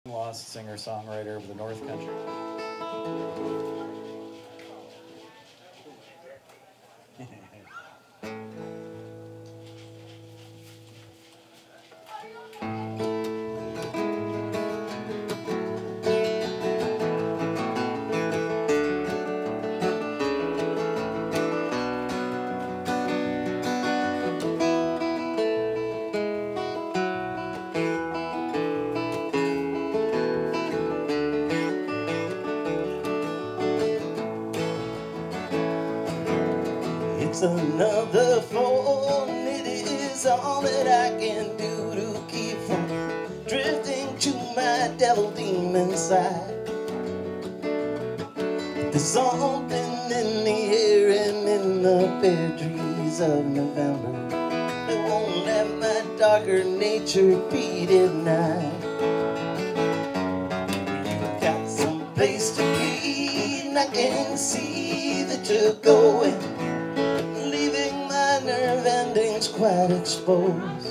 Lost singer-songwriter of the North Country. It's another fall, and it is all that I can do to keep from drifting to my devil demon side. There's something in the air and in the fair trees of November that won't let my darker nature be denied. You've got some place to be, and I can see that you're going, nerve endings quite exposed.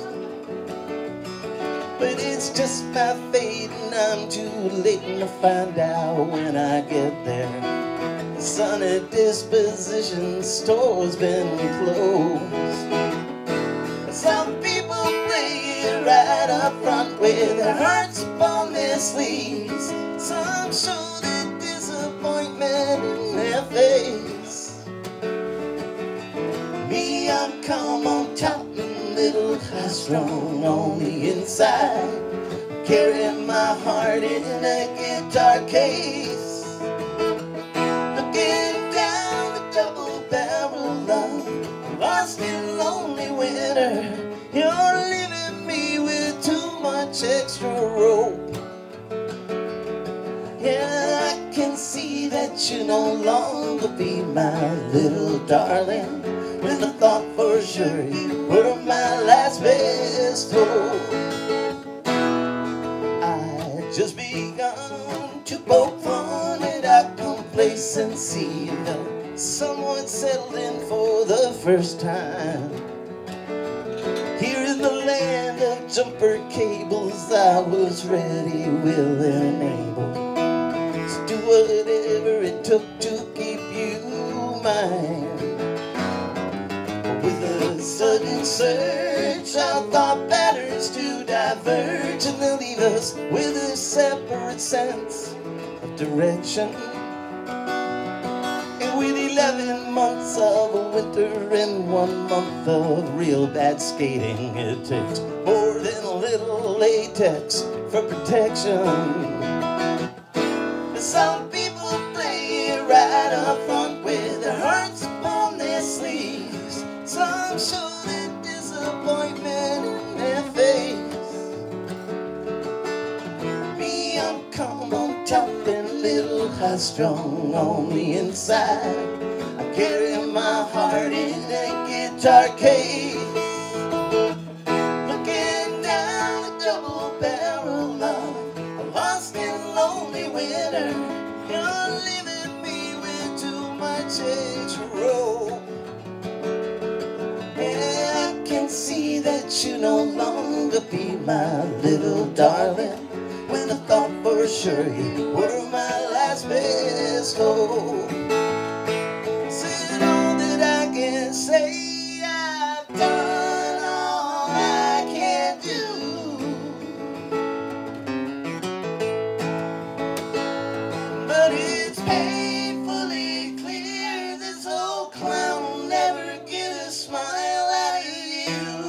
But it's just my fate, and I'm too late to find out when I get there. The sunny disposition store's been closed. Some people play it right up front with their hearts upon their sleeves. Some show their disappointment in their face. Me, I'm calm on top and little high strung on the inside. Carry my heart in a guitar case. Looking down the double barrel love, lost in lonely winter. You're leaving me with too much extra rope. Yeah, I can see that you no longer be my little darling, when I thought for sure you were my last best hope. I just begun to poke fun at our complacency, and felt somewhat settled in for the first time. Here in the land of jumper cables, I was ready, willing, and able to do whatever it took to keep you mine. With a sudden surge, our thought patterns to diverge, and they'll leave us with a separate sense of direction. And with 11 months of winter and 1 month of real bad skating, it takes more than a little latex for protection. Some people play it right up front with their hearts upon their sleeves. Some show their disappointment in their face. Me, I'm calm on top and a little high strung on the inside. I carry my heart in a guitar case. Looking down the double barrel love, I'm lost in lonely winter. You're leaving me with too much extra rope. Yeah, I can see that you no longer be my little darling, when I thought for sure you were my last best hope. Said all that I can say, I've done all I can do. But it's painfully clear this old clown will never get a smile out of you.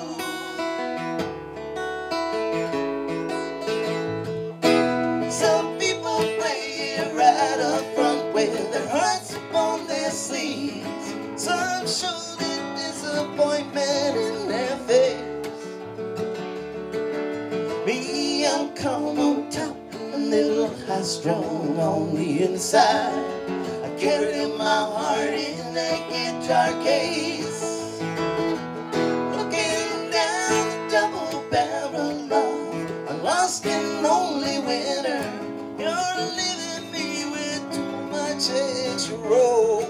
Some people play it right up front with their hearts upon their sleeves. Some show their disappointment in their face. Me, I'm calm on top, a little high strung on the inside. I carry my heart in a guitar case. Looking down the double barrel love, I'm lost in lonely winter. You're leaving me with too much extra rope.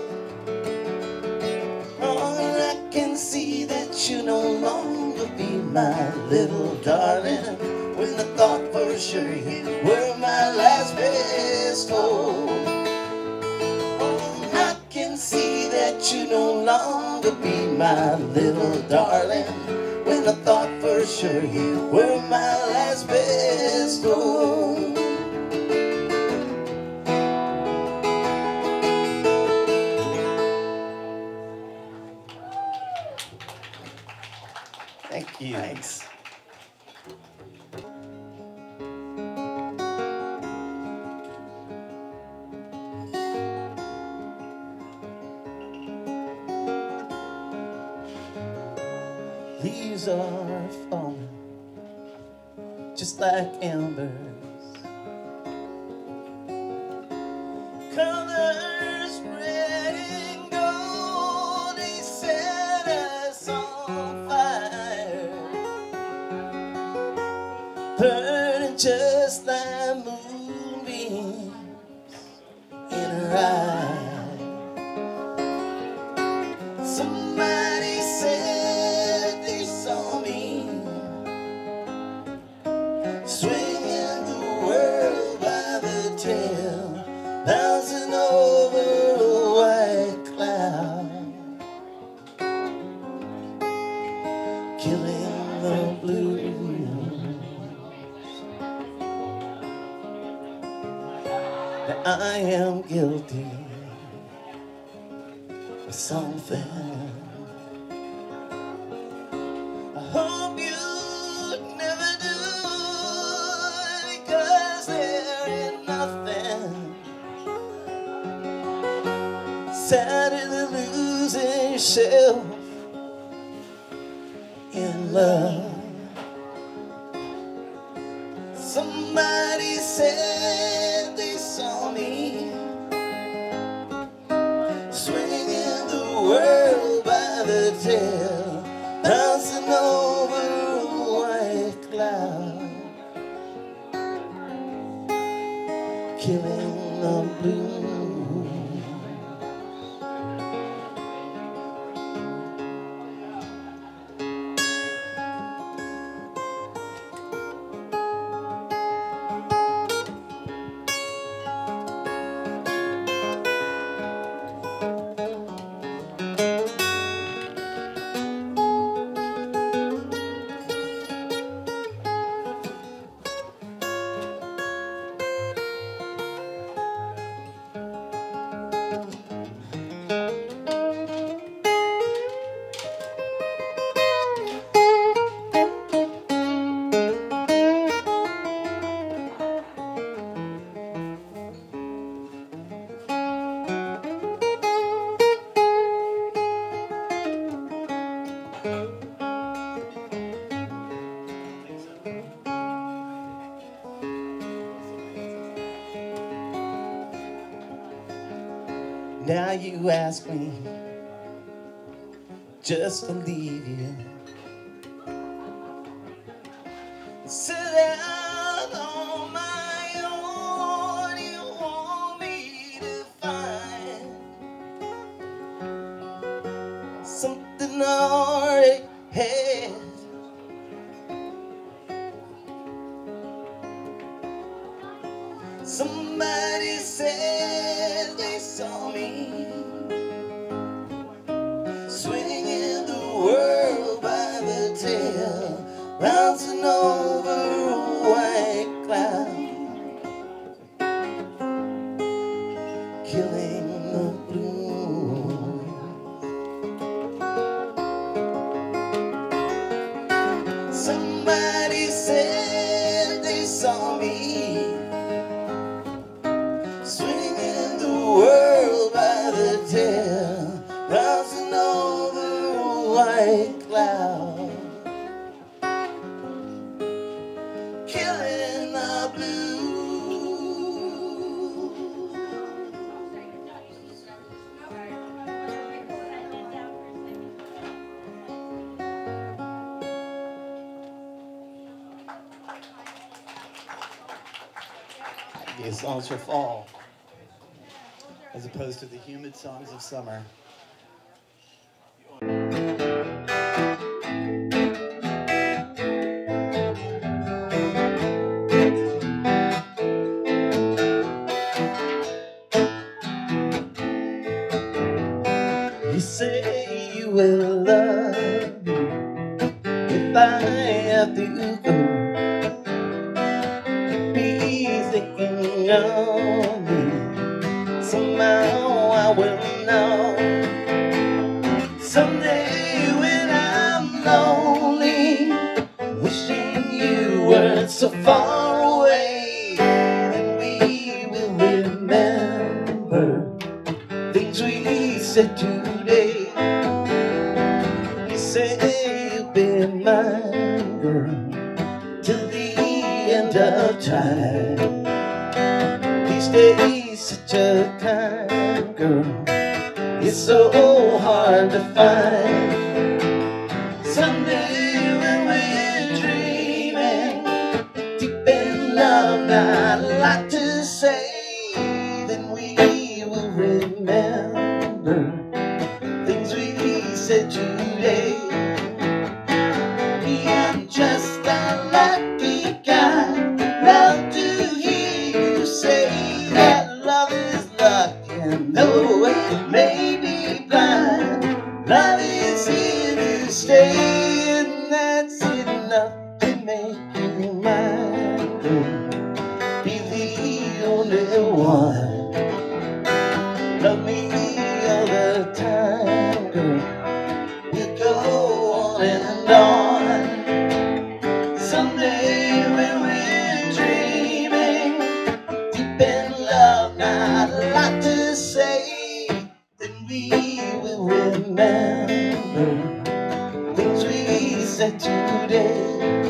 Oh, I can see that you no longer be my little darling, when I thought for sure you were my last best hope. I can see that you no longer be my little darling, when I thought for sure you were my last best hope. Thank you. Thanks. Leaves are falling just like embers, colors red and gold, they set us on fire, burning just like moonbeams in her eyes. Somebody said they saw me swinging the world by the tail, bouncing over a white cloud, killing the blues. Now I am guilty of something. I hope you never do, because there ain't nothing sadder than losing yourself in love. Somebody said they saw me swinging the world by the tail, bouncing over a white cloud, killing the blues. Now you ask me just to leave you, sit down on my own. You want me to find something I already had. Somebody said they saw me swinging the world by the tail, bouncing over a white cloud, killing the blues. Somebody said they saw me swinging the world by the tail, bouncing over a white cloud, killing the blues. These songs for fall, as opposed to the humid songs of summer. love you. If I have to go, be thinking of me. Somehow I will know. Someday when I'm lonely, wishing you weren't so far away, then we will remember things we said today. You say you'll be mine, girl, till the end of time. These days, such a kind girl, it's so hard to find. Someday when we're dreaming, deep in love, not a lot to say, then we will remember things we said today. I'm just a lucky guy, love to hear you say that love is luck, and though it may be blind, love is here to stay, and that's enough to make you mine, girl. Be the only one. Love me all the time, girl. You go on and on. Someday when we're dreaming, deep in love, not a lot to say, then we will remember things we said today.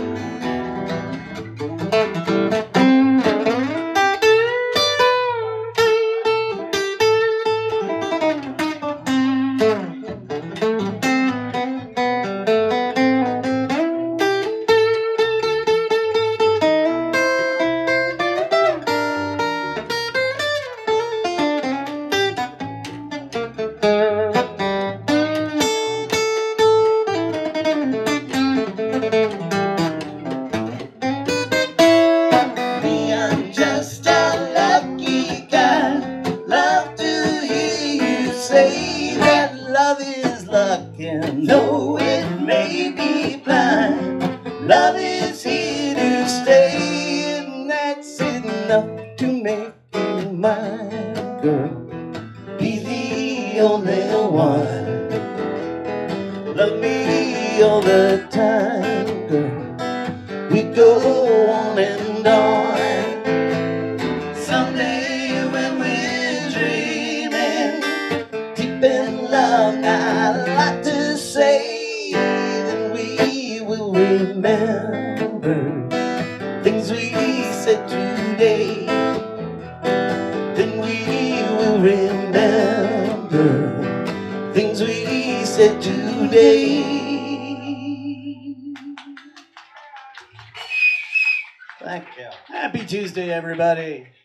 Say that love is luck, and though it may be blind, love is here to stay, and that's enough to make you mine, girl. Be the only one. Love me all the time, girl. We go on and on. Someday when we're dreaming, deep in love, not a lot to say, then we will remember things we said today. Then we will remember things we said today. Thank you. Happy Tuesday, everybody.